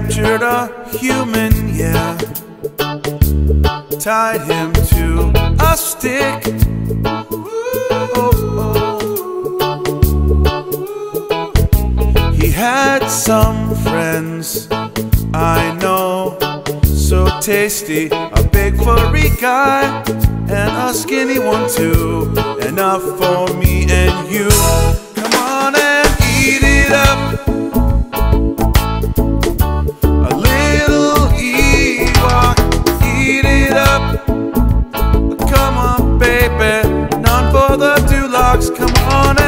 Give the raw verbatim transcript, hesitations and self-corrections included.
captured a human, yeah. Tied him to a stick. Oh, oh. He had some friends, I know, so tasty. A big furry guy and a skinny one too. Enough for me and you. Come on and eat it up. A little Ewok, eat it up. Come on, baby, none for the Dulocs. Come on and